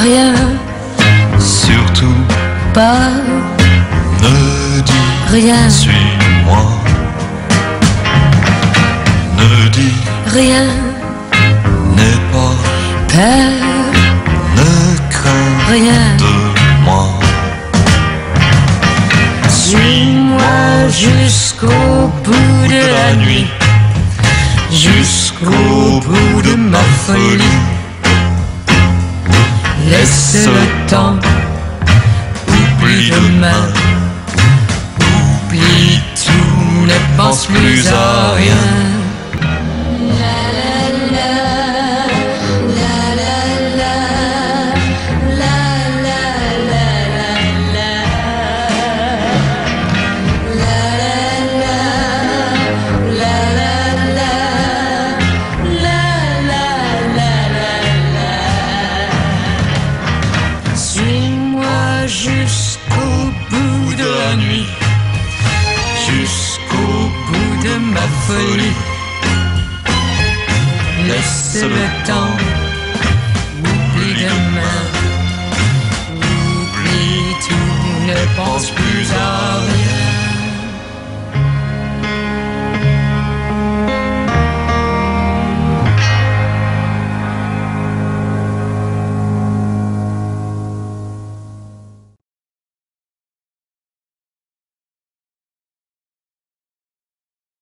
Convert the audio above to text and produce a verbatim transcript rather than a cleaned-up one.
rien, surtout pas ne dis rien, suis-moi. Ne dis rien, n'aie pas peur, ne crains rien. de moi. Suis-moi jusqu'au bout de la nuit, jusqu'au bout de ma folie. Laisse le temps, oublie demain, oublie tout, ne pense plus à rien. Suis-moi jusqu'au bout de la nuit, jusqu'au bout de ma folie. Laisse le temps, oublie demain, oublie tout, ne pense plus à rien.